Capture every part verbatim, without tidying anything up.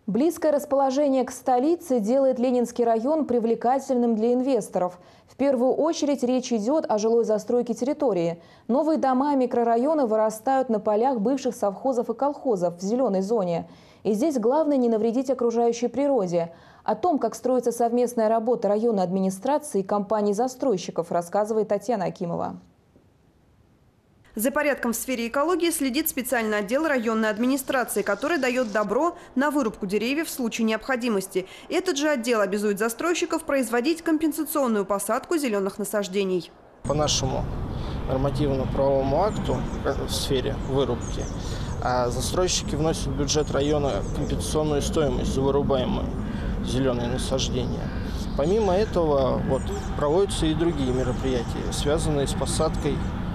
Близкое расположение к столице делает Ленинский район привлекательным для инвесторов. В первую очередь речь идет о жилой застройке территории. Новые дома и микрорайоны вырастают на полях бывших совхозов и колхозов в зеленой зоне. И здесь главное не навредить окружающей природе. О том, как строится совместная работа районной администрации и компаний-застройщиков, рассказывает Татьяна Акимова. За порядком в сфере экологии следит специальный отдел районной администрации, который дает добро на вырубку деревьев в случае необходимости. Этот же отдел обязует застройщиков производить компенсационную посадку зеленых насаждений. По нашему нормативно-правовому акту в сфере вырубки застройщики вносят в бюджет района компенсационную стоимость за вырубаемые зеленые насаждения. Помимо этого вот, проводятся и другие мероприятия, связанные с посадкой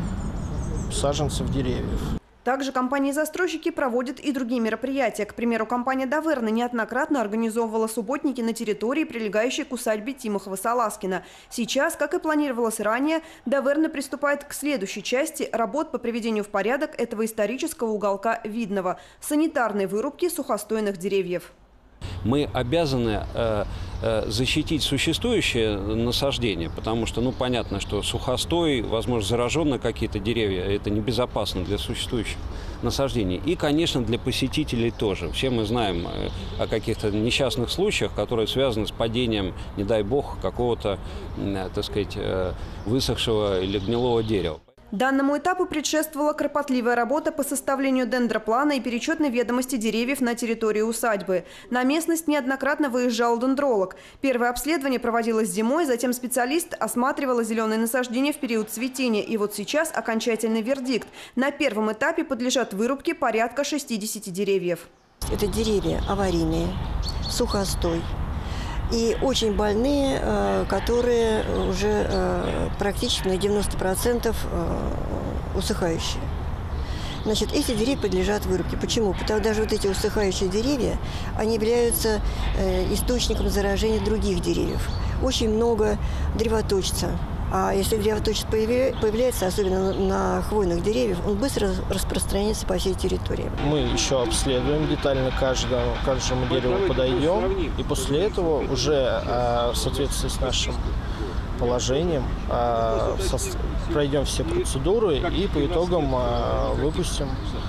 саженцев деревьев. Также компании-застройщики проводят и другие мероприятия. К примеру, компания «Даверна» неоднократно организовывала субботники на территории, прилегающей к усадьбе Тимохова-Саласкина. Сейчас, как и планировалось ранее, «Даверна» приступает к следующей части работ по приведению в порядок этого исторического уголка Видного – санитарной вырубки сухостойных деревьев. Мы обязаны э, э, защитить существующее насаждение, потому что, ну, понятно, что сухостой, возможно, зараженные какие-то деревья, это небезопасно для существующих насаждений. И, конечно, для посетителей тоже. Все мы знаем э, о каких-то несчастных случаях, которые связаны с падением, не дай бог, какого-то, э, так сказать, э, высохшего или гнилого дерева. Данному этапу предшествовала кропотливая работа по составлению дендроплана и перечетной ведомости деревьев на территории усадьбы. На местность неоднократно выезжал дендролог. Первое обследование проводилось зимой, затем специалист осматривал зеленые насаждения в период цветения. И вот сейчас окончательный вердикт. На первом этапе подлежат вырубке порядка шестидесяти деревьев. Это деревья аварийные, сухостой. И очень больные, которые уже практически на девяносто процентов усыхающие. Значит, эти деревья подлежат вырубке. Почему? Потому что даже вот эти усыхающие деревья, они являются источником заражения других деревьев. Очень много древоточца. А если древоточец появляется, особенно на хвойных деревьях, он быстро распространяется по всей территории. Мы еще обследуем детально каждому, каждому дереву подойдем. И после этого уже в соответствии с нашим положением пройдем все процедуры и по итогам выпустим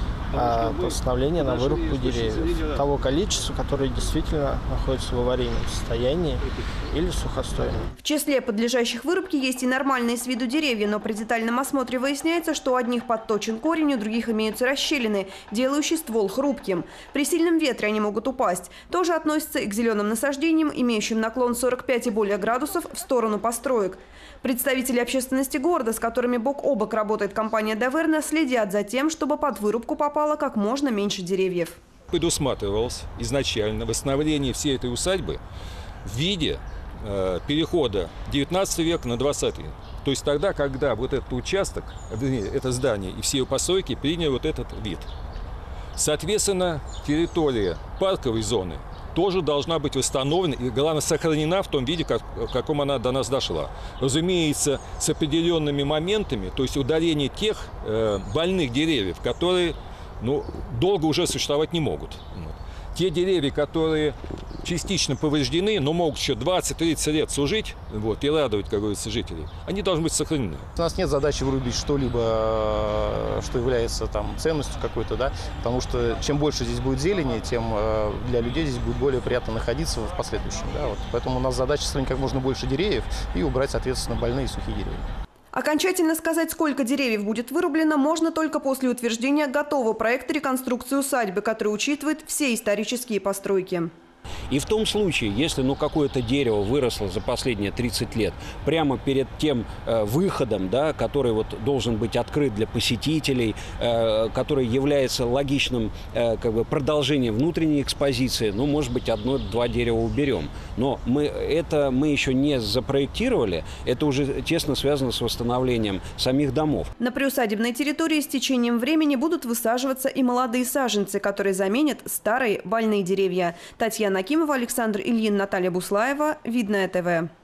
постановление на вырубку деревьев. Того количества, которые действительно находятся в аварийном состоянии или сухостойном. В числе подлежащих вырубке есть и нормальные с виду деревья, но при детальном осмотре выясняется, что у одних подточен корень, у других имеются расщелины, делающие ствол хрупким. При сильном ветре они могут упасть. Тоже относится и к зеленым насаждениям, имеющим наклон сорок пять и более градусов в сторону построек. Представители общественности города, с которыми бок о бок работает компания «Даверна», следят за тем, чтобы под вырубку попало как можно меньше деревьев. Предусматривалось изначально восстановление всей этой усадьбы в виде э, перехода девятнадцатого века на двадцатый век. То есть тогда, когда вот этот участок, это здание и все ее постройки приняли вот этот вид. Соответственно, территория парковой зоны тоже должна быть восстановлена и, главное, сохранена в том виде, как, в каком она до нас дошла. Разумеется, с определенными моментами, то есть удаление тех э, больных деревьев, которые ну, долго уже существовать не могут. Те деревья, которые частично повреждены, но могут еще двадцать-тридцать лет служить вот, и радовать, как говорится, жителей, они должны быть сохранены. У нас нет задачи вырубить что-либо, что является там, ценностью какой-то, да, потому что чем больше здесь будет зелени, тем для людей здесь будет более приятно находиться в последующем. Да, вот. Поэтому у нас задача сохранить как можно больше деревьев и убрать, соответственно, больные и сухие деревья. Окончательно сказать, сколько деревьев будет вырублено, можно только после утверждения готового проекта реконструкции усадьбы, который учитывает все исторические постройки. И в том случае, если ну, какое-то дерево выросло за последние тридцать лет, прямо перед тем э, выходом, да, который вот должен быть открыт для посетителей, э, который является логичным э, как бы продолжением внутренней экспозиции, ну, может быть, одно-два дерева уберем. Но мы, это мы еще не запроектировали, это уже тесно связано с восстановлением самих домов. На приусадебной территории с течением времени будут высаживаться и молодые саженцы, которые заменят старые больные деревья. Татьяна Акимова, Александр Ильин, Наталья Буслаева. Видное ТВ.